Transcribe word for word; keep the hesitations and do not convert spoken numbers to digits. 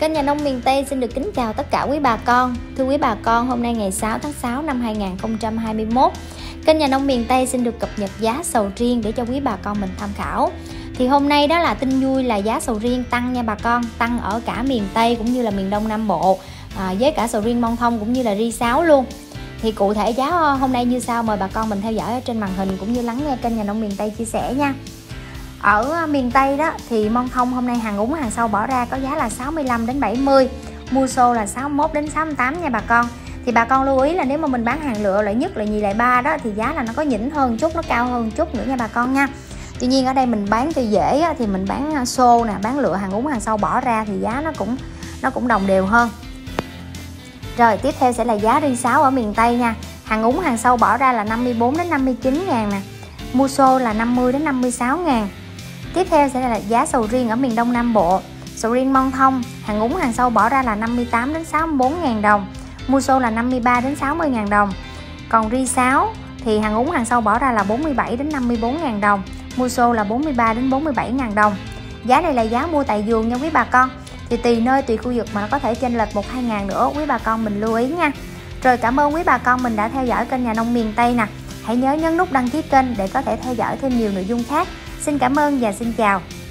Kênh Nhà Nông Miền Tây xin được kính chào tất cả quý bà con. Thưa quý bà con, hôm nay ngày sáu tháng sáu năm hai nghìn không trăm hai mươi mốt, Kênh Nhà Nông Miền Tây xin được cập nhật giá sầu riêng để cho quý bà con mình tham khảo. Thì hôm nay đó là tin vui là giá sầu riêng tăng nha bà con, tăng ở cả miền Tây cũng như là miền Đông Nam Bộ, à, với cả sầu riêng Mon Thông cũng như là ri sáo luôn. Thì cụ thể giá hôm nay như sau, mời bà con mình theo dõi ở trên màn hình cũng như lắng nghe kênh Nhà Nông Miền Tây chia sẻ nha. Ở miền Tây đó thì Mon Thông hôm nay hàng úng hàng sâu bỏ ra có giá là sáu mươi lăm đến bảy mươi, mua xô là sáu mươi mốt đến sáu mươi tám nha bà con. Thì bà con lưu ý là nếu mà mình bán hàng lựa loại nhất, loại nhì, loại ba đó thì giá là nó có nhỉnh hơn chút, nó cao hơn chút nữa nha bà con nha. Tuy nhiên ở đây mình bán cho dễ á, thì mình bán xô nè, bán lựa hàng úng hàng sâu bỏ ra thì giá nó cũng nó cũng đồng đều hơn. Rồi tiếp theo sẽ là giá ri sáo ở miền Tây nha. Hàng úng hàng sâu bỏ ra là năm mươi bốn đến năm mươi chín ngàn nè, mua xô là năm mươi đến năm mươi sáu ngàn. Tiếp theo sẽ là giá sầu riêng ở miền Đông Nam Bộ. Sầu riêng Mon Thông, hàng úng hàng sâu bỏ ra là năm mươi tám đến sáu mươi bốn ngàn đồng, mua xô là năm mươi ba đến sáu mươi ngàn đồng. Còn ri sáo thì hàng úng hàng sâu bỏ ra là bốn mươi bảy đến năm mươi bốn ngàn đồng, mua xô là bốn mươi ba đến bốn mươi bảy ngàn đồng. Giá này là giá mua tại vườn nha quý bà con. Thì tùy nơi tùy khu vực mà nó có thể chênh lệch một hai ngàn nữa, quý bà con mình lưu ý nha. Rồi cảm ơn quý bà con mình đã theo dõi kênh Nhà Nông Miền Tây nè. Hãy nhớ nhấn nút đăng ký kênh để có thể theo dõi thêm nhiều nội dung khác. Xin cảm ơn và xin chào.